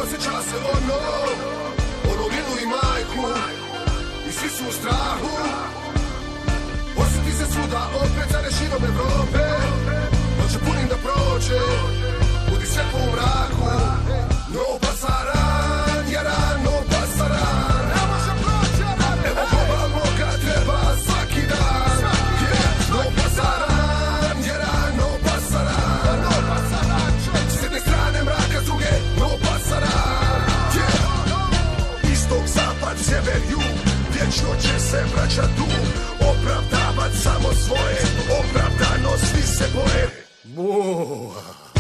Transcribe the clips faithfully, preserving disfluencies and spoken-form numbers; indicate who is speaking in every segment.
Speaker 1: osjeća se ono, ono lilu i majku, i svi su u strahu. Osjeti se svuda opet za reširom Evrope, noće punim da prođe, budi sve po mraku. No pasaran, jaran, no pasaran, ne može proći jaran. Evo globalno kad treba svaki dan, yeah. No pasaran, jaran, no pasaran, no pasaran. S jedne strane mraka, s druge no pasaran, yeah. Istok, zapad, sjever, jug, vječno će se vraćat tu. Opravdavat samo svoje, opravdano svi se boje. Uuuu.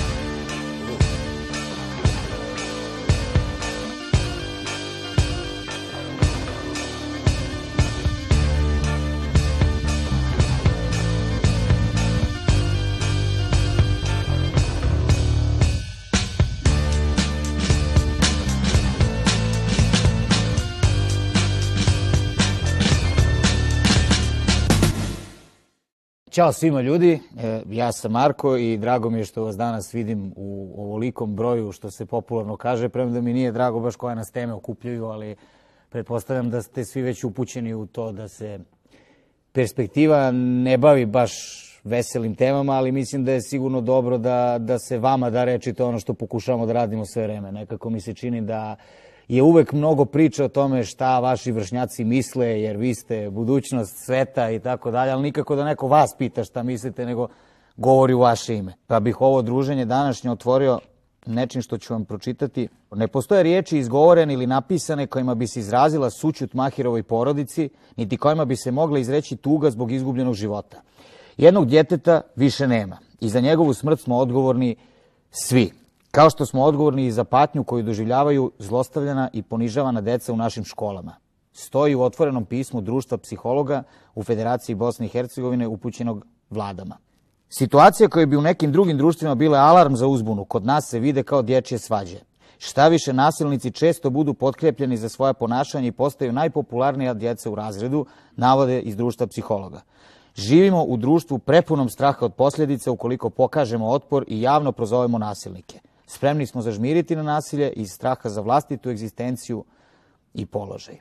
Speaker 2: Ćao svima ljudi, ja sam Marko i drago mi je što vas danas vidim u ovolikom broju, što se popularno kaže, premda mi nije drago baš koje nas teme okupljaju, ali pretpostavljam da ste svi već upućeni u to da se perspektiva ne bavi baš veselim temama, ali mislim da je sigurno dobro da, da se vama da reči to ono što pokušavamo da radimo sve vreme. Nekako mi se čini da je uvek mnogo priča o tome šta vaši vršnjaci misle, jer vi ste budućnost sveta i tako dalje, ali nikako da neko vas pita šta mislite, nego govori u vaše ime. Pa bih ovo druženje današnje otvorio nečim što ću vam pročitati. Ne postoje riječi izgovorene ili napisane kojima bi se izrazila sućut Mahirovoj porodici, niti kojima bi se mogla izreći tuga zbog izgubljenog života. Jednog djeteta više nema i za njegovu smrt smo odgovorni svi. Kao što smo odgovorni i za patnju koju doživljavaju zlostavljana i ponižavana deca u našim školama. Stoji u otvorenom pismu Društva psihologa u Federaciji Bosne i Hercegovine upućenog vladama. Situacija koja bi u nekim drugim društvima bile alarm za uzbunu, kod nas se vide kao dječje svađe. Šta više, nasilnici često budu potkrepljeni za svoje ponašanje i postaju najpopularnija djeca u razredu, navode iz Društva psihologa. Živimo u društvu prepunom straha od posljedica ukoliko pokažemo otpor i javno prozovemo nasilnike. Spremni smo zažmiriti na nasilje iz straha za vlastitu egzistenciju i položaj.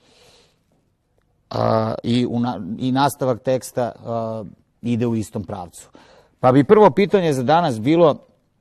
Speaker 2: A, i, u na, I nastavak teksta a, ide u istom pravcu. Pa bi prvo pitanje za danas bilo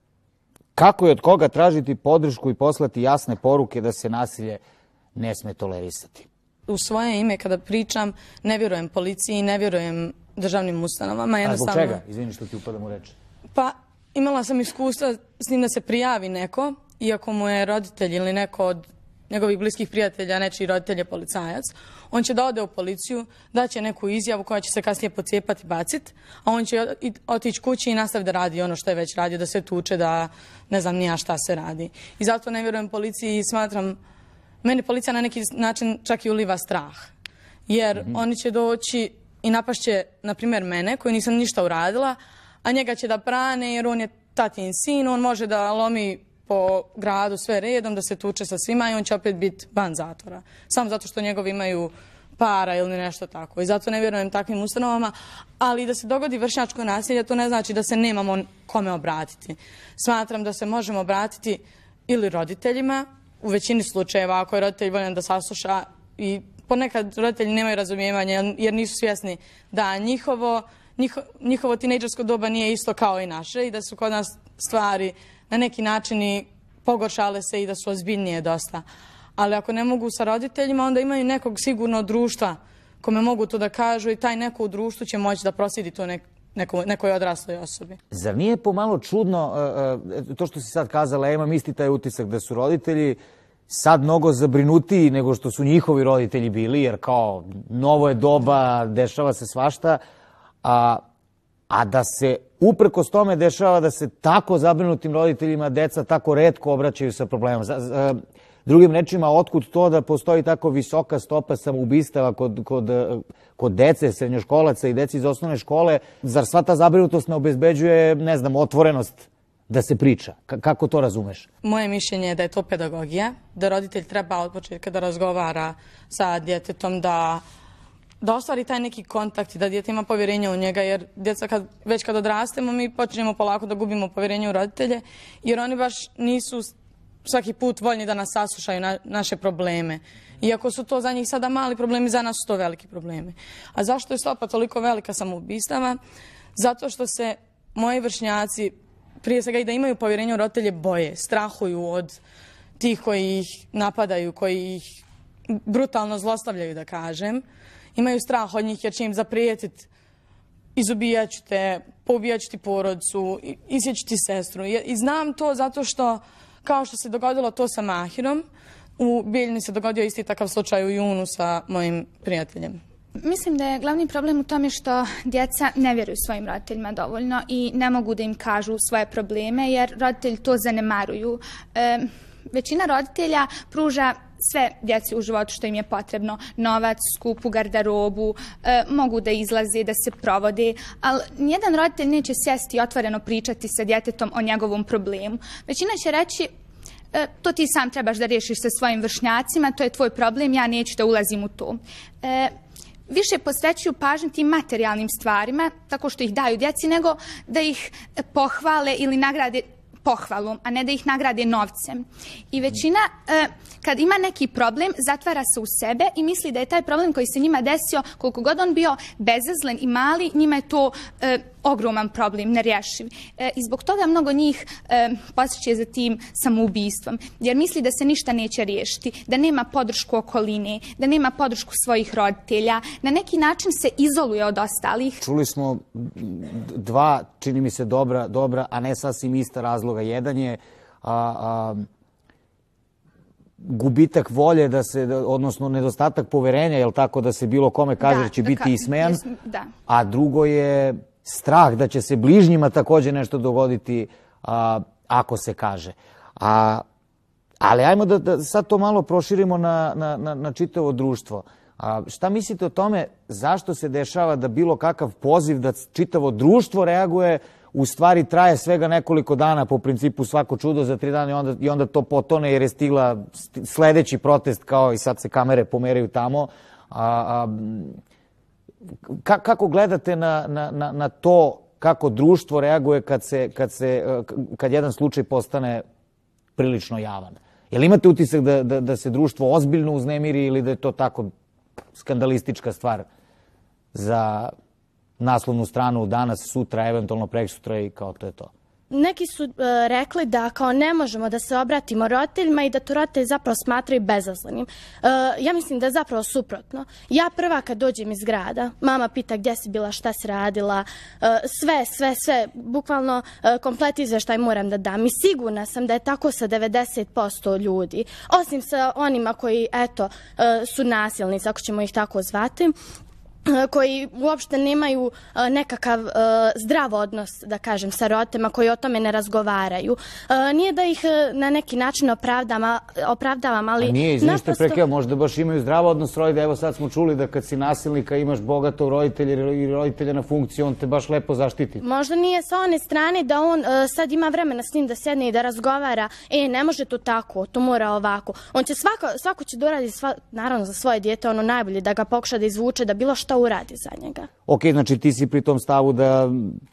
Speaker 2: kako i od koga tražiti podršku i poslati jasne poruke da se nasilje ne sme tolerisati.
Speaker 3: U svoje ime kada pričam ne vjerujem policiji, ne vjerujem državnim ustanovama.
Speaker 2: A zbog čega? Izvini što ti upadam u reč.
Speaker 3: Pa imala sam iskustva s njim da se prijavi neko, iako mu je roditelj ili neko od njegovih bliskih prijatelja, nečiji roditelj je policajac. On će da ode u policiju, daće neku izjavu koja će se kasnije pocijepati i baciti, a on će otići kući i nastaviti da radi ono što je već radio, da se tuče, da ne znam nija šta se radi. I zato ne vjerujem policiji i smatram, meni policija na neki način čak i uliva strah. Jer mm-hmm. oni će doći i napašće, na primjer, mene, koju nisam ništa uradila, a njega će da brane jer on je tatin sin, on može da lomi po gradu sve redom, da se tuče sa svima i on će opet biti van zatvora. Samo zato što njegovi imaju para ili nešto tako. I zato ne vjerujem takvim ustanovama, ali da se dogodi vršnjačko nasilje, to ne znači da se nemamo kome obratiti. Smatram da se možemo obratiti ili roditeljima, u većini slučajeva ako je roditelj voljan da sasluša, i ponekad roditelji nemaju razumijevanja jer nisu svjesni da njihovo Njiho, njihovo tinejdžersko doba nije isto kao i naše i da su kod nas stvari na neki način i pogoršale se i da su ozbiljnije dosta. Ali ako ne mogu sa roditeljima, onda imaju nekog sigurno društva kome mogu to da kažu i taj neko u društvu će moći da prosidi to nek, neko, nekoj odrasloj osobi.
Speaker 2: Zar nije pomalo čudno uh, to što si sad kazala, ja imam isti taj utisak da su roditelji sad mnogo zabrinutiji nego što su njihovi roditelji bili, jer kao novo je doba, dešava se svašta, A, a da se uprkos tome dešava da se tako zabrinutim roditeljima deca tako retko obraćaju sa problemom. Za, za, drugim rečima, otkud to da postoji tako visoka stopa samoubistava kod, kod, kod dece, srednjoškolaca i deci iz osnovne škole? Zar sva ta zabrinutost ne obezbeđuje, ne znam, otvorenost da se priča? K kako to razumeš?
Speaker 3: Moje mišljenje je da je to pedagogija, da roditelj treba od početka da razgovara sa djetetom, da da ostvari taj neki kontakt i da dijete ima povjerenje u njega, jer djeca kad, već kad odrastemo mi počinjemo polako da gubimo povjerenje u roditelje, jer oni baš nisu svaki put voljni da nas saslušaju na, naše probleme. Iako su to za njih sada mali problemi, za nas su to veliki problemi. A zašto je stopa toliko velika samoubistava? Zato što se moji vršnjaci, prije svega i da imaju povjerenje u roditelje, boje, strahuju od tih koji ih napadaju, koji ih brutalno zlostavljaju, da kažem. Imaju strah od njih jer će im zaprijetiti izubijat ću te, poubijat ću ti porodcu, isjeću ti sestru. I znam to zato što, kao što se dogodilo to sa Mahirom, u Bijeljini se dogodio isti takav slučaj u junu sa mojim prijateljem.
Speaker 4: Mislim da je glavni problem u tome što djeca ne vjeruju svojim roditeljima dovoljno i ne mogu da im kažu svoje probleme jer roditelji to zanemaruju. E, većina roditelja pruža sve djeci u životu što im je potrebno, novac, skupu garderobu, e, mogu da izlaze, da se provode, ali nijedan roditelj neće sjesti i otvoreno pričati sa djetetom o njegovom problemu. Većina će reći, e, to ti sam trebaš da riješiš sa svojim vršnjacima, to je tvoj problem, ja neću da ulazim u to. E, više posvećuju pažnju tim materijalnim stvarima, tako što ih daju djeci, nego da ih pohvale ili nagrade pohvalom, a ne da ih nagrade novcem. I većina, e, kad ima neki problem, zatvara se u sebe i misli da je taj problem koji se njima desio, koliko god on bio bezazlen i mali, njima je to e, ogroman problem, nerješiv. E, I zbog toga mnogo njih e, posjeće za tim samoubistvom, jer misli da se ništa neće riješiti, da nema podršku okoline, da nema podršku svojih roditelja, na neki način se izoluje od ostalih.
Speaker 2: Čuli smo dva, čini mi se, dobra, dobra, a ne sasvim ista razloga. Jedan je a, a, gubitak volje, da se, odnosno nedostatak poverenja, jel tako, da se bilo kome kaže da će da, biti ismejan,
Speaker 4: da.
Speaker 2: A drugo je strah da će se bližnjima također nešto dogoditi a, ako se kaže. A, ali ajmo da, da sad to malo proširimo na, na, na, na čitavo društvo. A, šta mislite o tome zašto se dešava da bilo kakav poziv da čitavo društvo reaguje u stvari traje svega nekoliko dana, po principu svako čudo za tri dana i onda, i onda to potone jer je stigla sledeći protest kao i sad se kamere pomeraju tamo. A, a, ka, kako gledate na, na, na to kako društvo reaguje kad, se, kad, se, kad jedan slučaj postane prilično javan? Jel imate utisak da, da, da se društvo ozbiljno uznemiri ili da je to tako skandalistička stvar za naslovnu stranu danas, sutra, eventualno preksutra i kao to je to?
Speaker 5: Neki su uh, rekli da kao ne možemo da se obratimo roditeljima i da to roditelji zapravo smatraju bezazlenim. Uh, ja mislim da je zapravo suprotno. Ja prva kad dođem iz grada, mama pita gdje si bila, šta si radila, uh, sve, sve, sve, bukvalno uh, komplet izveštaj moram da dam. I sigurna sam da je tako sa devedeset posto ljudi. Osim sa onima koji, eto, uh, su nasilnici, ako ćemo ih tako zvati, koji uopšte nemaju nekakav uh, zdrav odnos, da kažem, sa roditeljima, koji o tome ne razgovaraju. Uh, nije da ih na neki način opravdavam, opravdavam ali... A
Speaker 2: nije, izvini što prekeo, možda baš imaju zdrav odnos s roditelja. Evo sad smo čuli da kad si nasilnika imaš bogatog roditelja i roditelja na funkciju, on te baš lepo zaštiti.
Speaker 5: Možda nije sa one strane da on uh, sad ima vremena s njim da sjedne i da razgovara, e, ne može to tako, to mora ovako. On će svako, svako će doradi, sva, naravno za svoje dijete, ono najbolje, da ga pokuša da izvuče, da bilo šta uradi za njega.
Speaker 2: Ok, znači ti si pri tom stavu da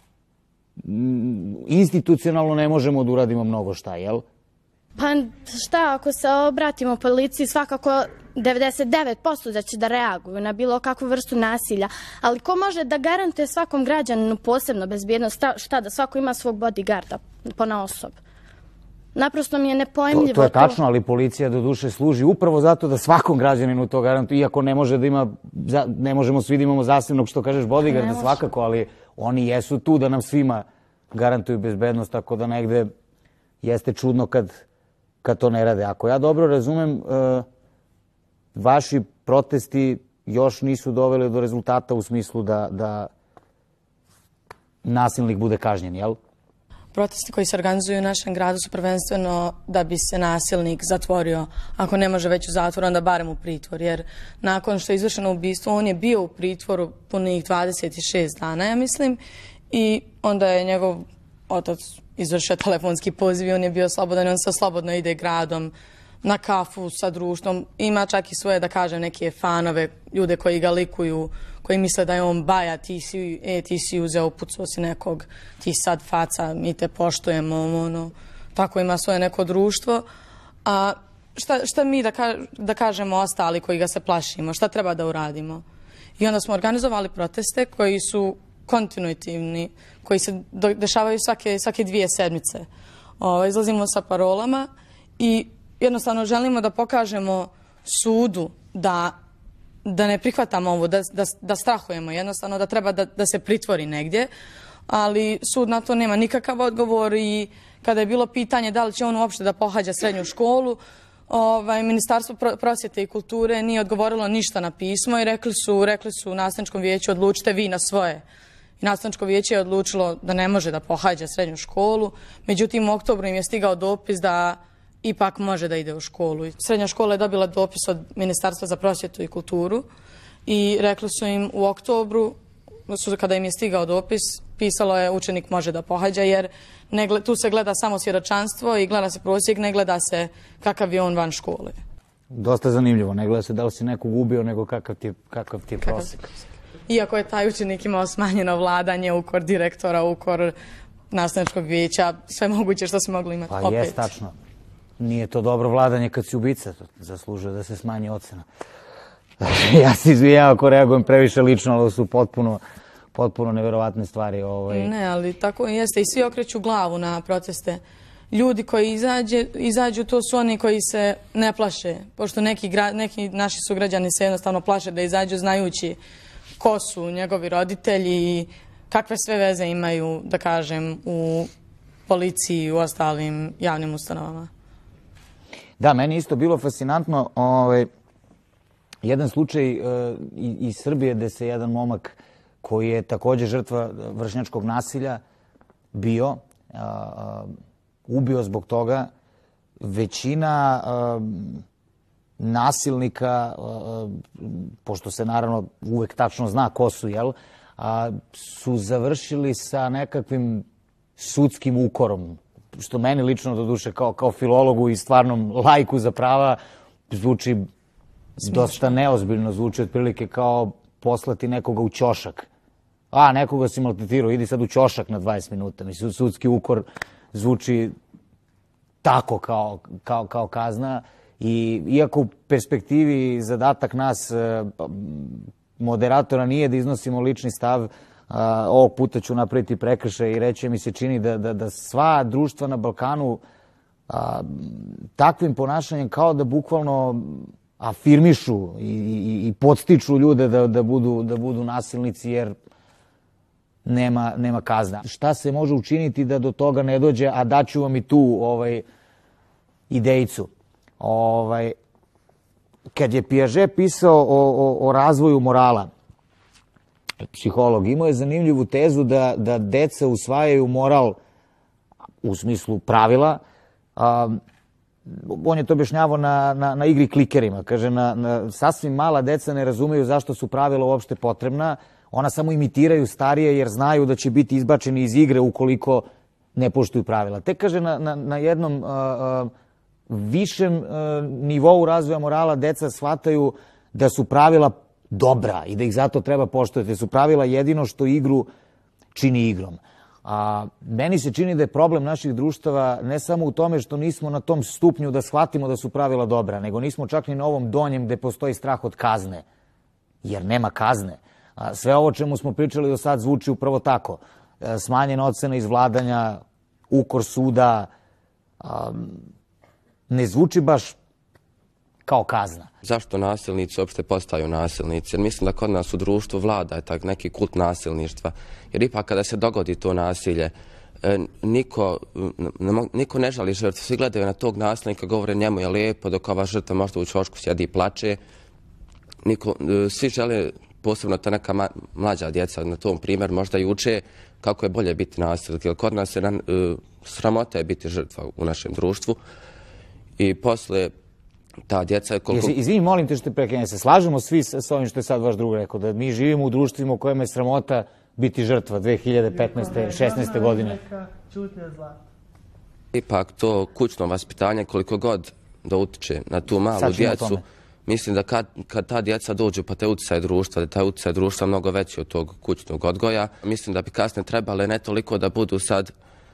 Speaker 2: institucionalno ne možemo da uradimo mnogo šta, jel?
Speaker 5: Pa šta, ako se obratimo policiji, svakako devedeset devet posto da će da reaguju na bilo kakvu vrstu nasilja. Ali ko može da garantuje svakom građaninu posebno bezbjednost, šta da svako ima svog bodyguarda ponaosob? Naprosto mi je nepojmljivo to.
Speaker 2: To je tačno, ali policija do duše služi upravo zato da svakom građaninu to garantuje, iako ne može da ima, ne možemo svi da imamo zasebnog, što kažeš, bodyguarda svakako, ali oni jesu tu da nam svima garantuju bezbednost, tako da negde jeste čudno kad, kad to ne rade. Ako ja dobro razumem, uh, vaši protesti još nisu doveli do rezultata u smislu da, da nasilnik bude kažnjen, jel?
Speaker 3: Protesti koji se organizuju u našem gradu su prvenstveno da bi se nasilnik zatvorio. Ako ne može već u zatvor, onda barem u pritvor. Jer nakon što je izvršeno ubistvo, on je bio u pritvoru punih dvadeset šest dana, ja mislim. I onda je njegov otac izvršio telefonski poziv i on je bio slobodan. On sad slobodno ide gradom na kafu sa društvom. Ima čak i svoje, da kažem, neke fanove, ljude koji ga likuju, koji misle da je on baja, ti si, e, ti si uzeo, upucao si nekog, ti sad faca, mi te poštujemo, ono, tako ima svoje neko društvo. A šta, šta mi da, ka, da kažemo ostali koji ga se plašimo? Šta treba da uradimo? I onda smo organizovali proteste koji su kontinuitivni, koji se do, dešavaju svake, svake dvije sedmice. O, izlazimo sa parolama i jednostavno želimo da pokažemo sudu da, da ne prihvatamo ovo, da, da, da strahujemo, jednostavno da treba da, da se pritvori negdje, ali sud na to nema nikakav odgovor i kada je bilo pitanje da li će on uopšte da pohađa srednju školu, ovaj, Ministarstvo prosvjete i kulture nije odgovorilo ništa na pismo i rekli su, rekli su u nastavničkom vijeću odlučite vi na svoje. I nastavničko vijeće je odlučilo da ne može da pohađa srednju školu, međutim u oktobru im je stigao dopis da ipak može da ide u školu. Srednja škola je dobila dopis od Ministarstva za prosvjetu i kulturu i rekli su im u oktobru, kada im je stigao dopis, pisalo je učenik može da pohađa jer ne, tu se gleda samo svjedočanstvo i gleda se prosjek, ne gleda se kakav je on van škole.
Speaker 2: Dosta zanimljivo, ne gleda se da li si nekog ubio, nego kakav ti je, kakav ti je prosjek.
Speaker 3: Iako je taj učenik imao smanjeno vladanje, ukor direktora, ukor nastavničkog vijeća, sve moguće što se moglo imati.
Speaker 2: Pa opet. Jest, tačno. Nije to dobro vladanje kad si ubica, to zaslužuje da se smanji ocena. Ja se izvijem ako reagujem previše lično, ali su potpuno, potpuno neverovatne stvari. Ovaj.
Speaker 3: Ne, ali tako jeste i svi okreću glavu na proteste. Ljudi koji izađe, izađu, to su oni koji se ne plaše, pošto neki, gra, neki naši sugrađani se jednostavno plaše da izađu znajući ko su njegovi roditelji i kakve sve veze imaju, da kažem, u policiji i u ostalim javnim ustanovama.
Speaker 2: Da, meni isto bilo fascinantno ovaj, jedan slučaj uh, iz Srbije gde se jedan momak koji je također žrtva vršnjačkog nasilja bio, uh, uh, ubio zbog toga. Većina uh, nasilnika, uh, pošto se naravno uvek tačno zna ko su, jel, a, su završili sa nekakvim sudskim ukorom, što meni lično do duše kao, kao filologu i stvarnom lajku za prava zvuči dosta neozbiljno, zvuči otprilike kao poslati nekoga u ćošak. A, nekoga si maltretirao, idi sad u ćošak na dvadeset minuta. Mislim, sudski ukor zvuči tako kao, kao, kao kazna. I iako u perspektivi zadatak nas moderatora nije da iznosimo lični stav, ovog puta ću napraviti prekršaj i reći mi se čini da, da, da sva društva na Balkanu a, takvim ponašanjem kao da bukvalno afirmišu i, i, i podstiču ljude da, da, budu, da budu nasilnici jer nema, nema kazna. Šta se može učiniti da do toga ne dođe, a daću vam i tu ovaj, idejicu. Ovaj, kad je Piaget pisao o, o, o razvoju morala, psiholog, imao je zanimljivu tezu da, da deca usvajaju moral u smislu pravila. A, on je to objašnjavao na, na, na igri klikerima. Kaže, na, na, sasvim mala deca ne razumeju zašto su pravila uopšte potrebna. Ona samo imitiraju starije jer znaju da će biti izbačeni iz igre ukoliko ne poštuju pravila. Te kaže, na, na, na jednom a, a, višem a, nivou razvoja morala deca shvataju da su pravila dobra i da ih zato treba poštovati. Su pravila jedino što igru čini igrom. A meni se čini da je problem naših društava ne samo u tome što nismo na tom stupnju da shvatimo da su pravila dobra, nego nismo čak ni na ovom donjem gde postoji strah od kazne. Jer nema kazne. A sve ovo čemu smo pričali do sad zvuči upravo tako. Smanjena ocena iz vladanja, ukor suda, a, ne zvuči baš kao kazna.
Speaker 6: Zašto nasilnici uopšte postaju nasilnici? Jer mislim da kod nas u društvu vlada je tak neki kult nasilništva. Jer ipak kada se dogodi to nasilje, niko ne, niko ne žali žrtvu. Svi gledaju na tog nasilnika, govore njemu je lijepo, dok ova žrtva možda u ćošku sjedi i plače. Niko, svi žele, posebno ta neka mlađa djeca, na tom primjer možda i uče kako je bolje biti nasilnik. Jer kod nas je na, sramota je biti žrtva u našem društvu. I posle ta djeca je koliko...
Speaker 2: Izvini, molim te što te prekrenje. Se slažemo svi sa ovim što je sad vaš drug rekao, da mi živimo u društvima u kojima je sramota biti žrtva dve hiljade petnaeste. šesnaeste. godine.
Speaker 6: Ipak to kućno vaspitanje koliko god da utiče na tu malu djecu, mislim da kad, kad ta djeca dođu pa te utjecaj društva, da taj utjecaj društva mnogo veći od tog kućnog odgoja, mislim da bi kasnije trebale ne toliko da budu sad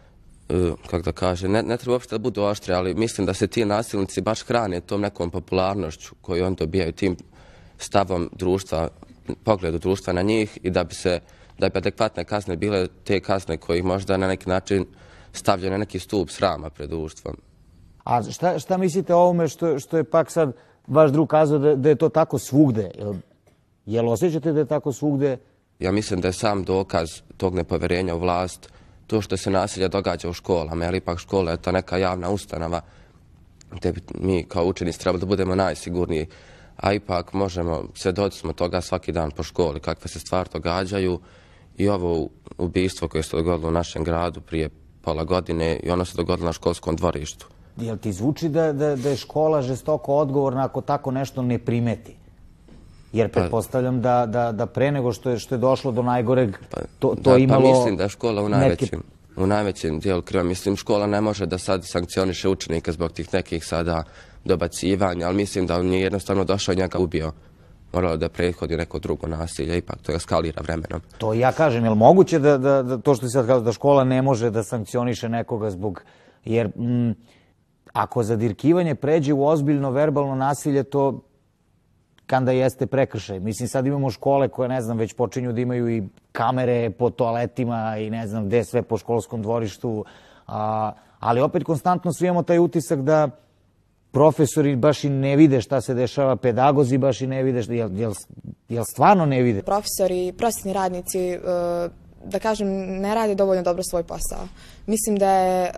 Speaker 6: kako da kaže, ne, ne treba uopšte da budu oštre, ali mislim da se ti nasilnici baš hrane tom nekom popularnošću koju on dobijaju, tim stavom društva, pogledu društva na njih i da bi se, da bi adekvatne kazne bile te kazne koje ih možda na neki način stavljaju na neki stup srama pred društvom.
Speaker 2: A šta, šta mislite o ovome što, što je pak sad vaš drug kazao da, da je to tako svugde? Jel, jel osjećate da je tako svugde?
Speaker 6: Ja mislim da je sam dokaz tog nepoverenja u vlast to što se nasilje događa u školama, jer ipak škola je ta neka javna ustanova gdje bi mi kao učenici trebali da budemo najsigurniji, a ipak možemo, svjedoci smo toga svaki dan po školi, kakve se stvari događaju i ovo ubistvo koje se dogodilo u našem gradu prije pola godine i ono se dogodilo na školskom dvorištu.
Speaker 2: Jel ti zvuči da, da, da je škola žestoko odgovorna ako tako nešto ne primeti? Jer pretpostavljam da, da, da pre nego što je, što je došlo do najgoreg, to, to
Speaker 6: da,
Speaker 2: imalo...
Speaker 6: Pa mislim da je škola u najvećem,
Speaker 2: neke...
Speaker 6: u najvećem dijelu kriva. Mislim, škola ne može da sad sankcioniše učenika zbog tih nekih sada dobacivanja, ali mislim da on je jednostavno došao i njega ubio. Moralo da prethodi neko drugo nasilje, ipak to eskalira vremenom.
Speaker 2: To ja kažem, je li moguće da, da, da to što ti sad kažu, da škola ne može da sankcioniše nekoga zbog... Jer mm, ako zadirkivanje pređe u ozbiljno verbalno nasilje, to kanda jeste prekršaj. Mislim, sad imamo škole koje, ne znam, već počinju da imaju i kamere po toaletima i ne znam gde sve po školskom dvorištu, a, ali opet konstantno svi imamo taj utisak da profesori baš i ne vide šta se dešava, pedagozi baš i ne vide, šta, jel, jel, jel stvarno ne vide?
Speaker 7: Profesori, prosvetni radnici, da kažem, ne rade dovoljno dobro svoj posao. Mislim da je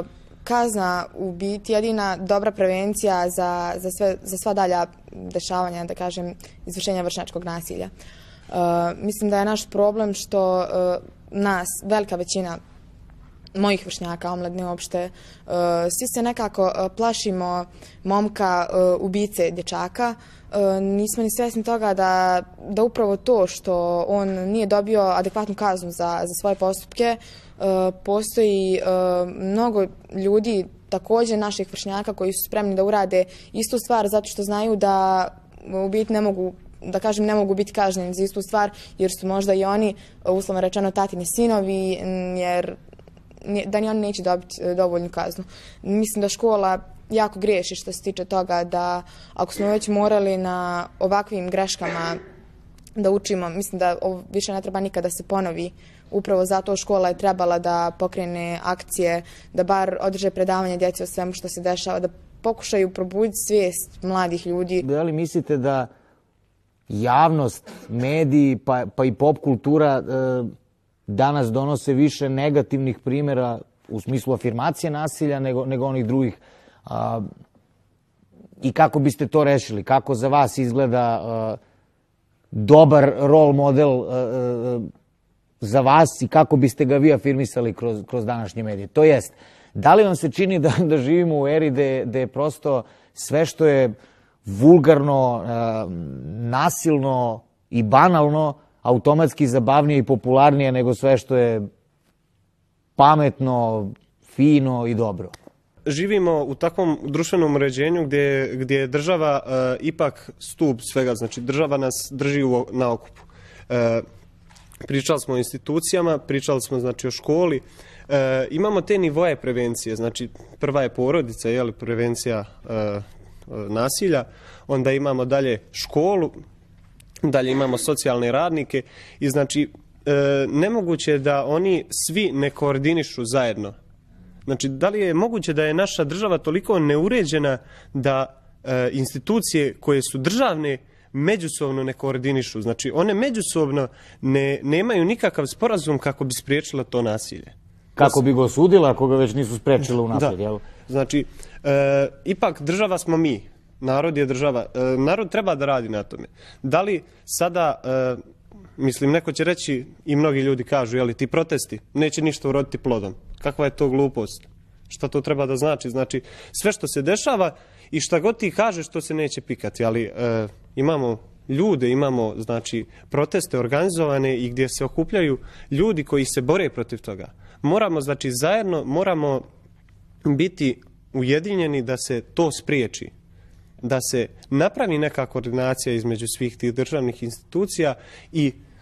Speaker 7: kazna u biti jedina dobra prevencija za, za, sve, za sva dalja dešavanja, da kažem, izvršenja vršnjačkog nasilja. Uh, mislim da je naš problem što uh, nas, velika većina mojih vršnjaka, omladine uopšte, uh, svi se nekako uh, plašimo momka uh, ubice dječaka. Uh, nismo ni svjesni toga da, da upravo to što on nije dobio adekvatnu kaznu za, za svoje postupke, uh, postoji uh, mnogo ljudi, također naših vršnjaka, koji su spremni da urade istu stvar zato što znaju da u biti ne mogu, da kažem, ne mogu biti kažnjeni za istu stvar, jer su možda i oni, uslovno rečeno, tatini sinovi, jer da ni oni neće dobiti dovoljnu kaznu. Mislim da škola jako griješi što se tiče toga da ako smo već morali na ovakvim greškama da učimo, mislim da ovo više ne treba nikada da se ponovi. Upravo zato škola je trebala da pokrene akcije, da bar održe predavanje djeci o svemu što se dešava, da pokušaju probuditi svijest mladih ljudi.
Speaker 2: Da li mislite da javnost, mediji pa, pa i pop kultura e, danas donose više negativnih primjera u smislu afirmacije nasilja nego, nego onih drugih? A, I kako biste to rešili? Kako za vas izgleda a, dobar role model a, a, za vas i kako biste ga vi afirmisali kroz, kroz današnje medije? To jest, da li vam se čini da, da živimo u eri gde, gde je prosto sve što je vulgarno, a, nasilno i banalno automatski zabavnije i popularnije nego sve što je pametno, fino i dobro?
Speaker 8: Živimo u takvom društvenom uređenju gdje, gdje je država uh, ipak stup svega, znači država nas drži u, na okupu. Uh, pričali smo o institucijama, pričali smo znači o školi, uh, imamo te nivoje prevencije, znači prva je porodica, je li, prevencija uh, nasilja, onda imamo dalje školu, dalje imamo socijalne radnike i znači uh, nemoguće je da oni svi ne koordinišu zajedno. Znači, da li je moguće da je naša država toliko neuređena da e, institucije koje su državne međusobno ne koordinišu? Znači, one međusobno ne, nemaju nikakav sporazum kako bi spriječila to nasilje.
Speaker 2: Kako bi ga osudila ako ga već nisu spriječile u napred, jel?
Speaker 8: Znači, e, ipak država smo mi. Narod je država. E, narod treba da radi na tome. Da li sada... E, Mislim, neko će reći, i mnogi ljudi kažu, jeli, ti protesti neće ništa uroditi plodom. Kakva je to glupost? Šta to treba da znači? Znači, sve što se dešava i šta god ti kažeš, to se neće pikati. Ali e, imamo ljude, imamo, znači, proteste organizovane i gdje se okupljaju ljudi koji se bore protiv toga. Moramo, znači, zajedno, moramo biti ujedinjeni da se to spriječi. Da se napravi neka koordinacija između svih tih državnih institucija i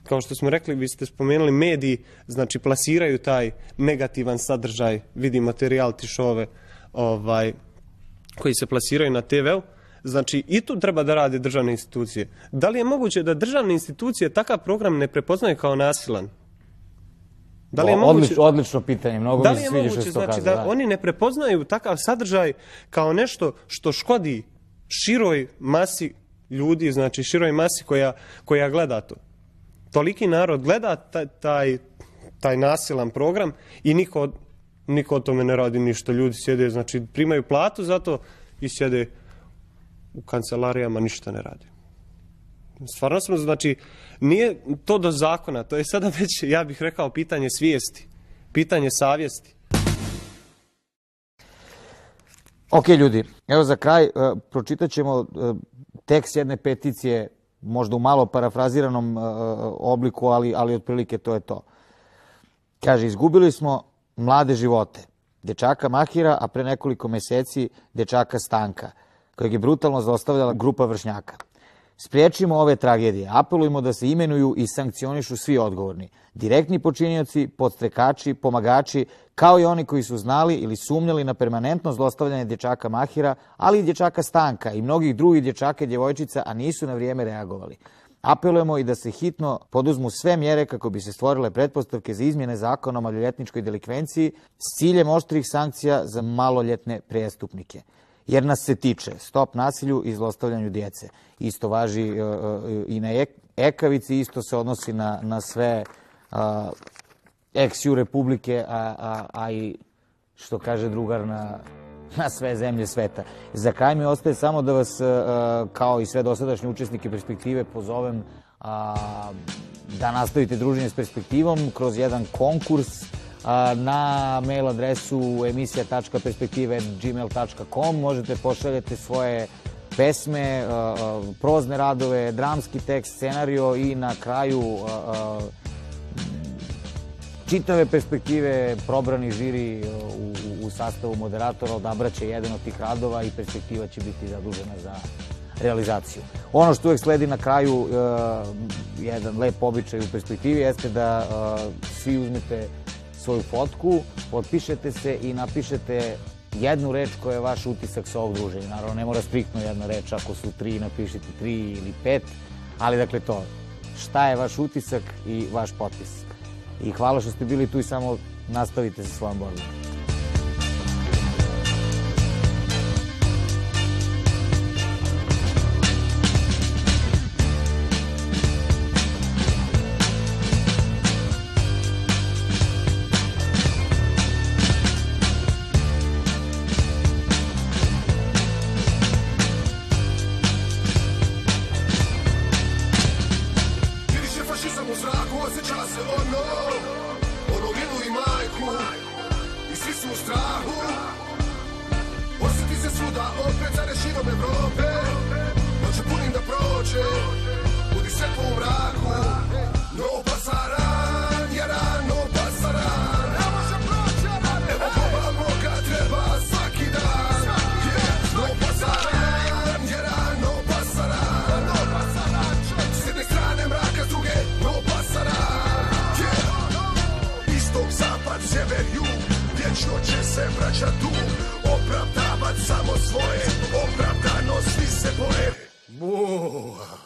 Speaker 8: kao što smo rekli, vi ste spomenuli, mediji, znači plasiraju taj negativan sadržaj, vidimo te reality show-ove ovaj, koji se plasiraju na te veu. Znači, i tu treba da rade državne institucije. Da li je moguće da državne institucije takav program ne prepoznaju kao nasilan?
Speaker 2: Da li je moguće, Odlič, odlično pitanje, mnogo
Speaker 8: da
Speaker 2: mi se sviđa što to
Speaker 8: znači,
Speaker 2: kaže.
Speaker 8: Da,
Speaker 2: da
Speaker 8: oni ne prepoznaju takav sadržaj kao nešto što škodi široj masi ljudi, znači široj masi koja, koja gleda to. Toliki narod gleda taj, taj, taj nasilan program i niko, niko o tome ne radi ništa. Ljudi sjede, znači primaju platu za to i sjede u kancelarijama, ništa ne radi. Stvarno smo, znači, nije to do zakona, to je sada već, ja bih rekao, pitanje svijesti, pitanje savjesti.
Speaker 2: Ok, ljudi, evo za kraj, uh, pročitat ćemo uh, tekst jedne peticije, možda u malo parafraziranom uh, obliku, ali, ali otprilike to je to. Kaže, izgubili smo mlade živote, dečaka Mahira, a pre nekoliko meseci dečaka Stanka, kojeg je brutalno zlostavljala grupa vršnjaka. Spriječimo ove tragedije, apelujemo da se imenuju i sankcionišu svi odgovorni. Direktni počinioci, podstrekači, pomagači, kao i oni koji su znali ili sumnjali na permanentno zlostavljanje dječaka Mahira, ali i dječaka Stanka i mnogih drugih dječaka i djevojčica, a nisu na vrijeme reagovali. Apelujemo i da se hitno poduzmu sve mjere kako bi se stvorile pretpostavke za izmjene zakona o maloljetničkoj delikvenciji s ciljem oštrih sankcija za maloljetne prestupnike. Jer nas se tiče stop nasilju i zlostavljanju djece. Isto važi uh, i na ekavici, isto se odnosi na, na sve uh, ex-ju republike, a, a, a i, što kaže drugar, na, na sve zemlje sveta. Za kraj mi ostaje samo da vas, uh, kao i sve dosadašnje učesnike Perspektive, pozovem uh, da nastavite druženje s Perspektivom kroz jedan konkurs na mail adresu emisija tačka perspektive at gmail tačka com. Možete pošaljati svoje pesme, prozne radove, dramski tekst, scenario i na kraju čitave Perspektive probrani žiri u, u sastavu moderatora odabraće jedan od tih radova i Perspektiva će biti zadužena za realizaciju. Ono što uvijek sledi na kraju, jedan lep običaj u Perspektivi, jeste da svi uzmete svoju fotku, potpišete se i napišete jednu reč koja je vaš utisak sa ovog druženja. Naravno, ne mora striktno jedna reč, ako su tri, napišite tri ili pet, ali dakle to, šta je vaš utisak i vaš potpis. I hvala što ste bili tu i samo nastavite sa svojom borbom.
Speaker 1: Vječno će se vraćat tu, opravdavat samo svoje, opravdano svi se boje. Buh.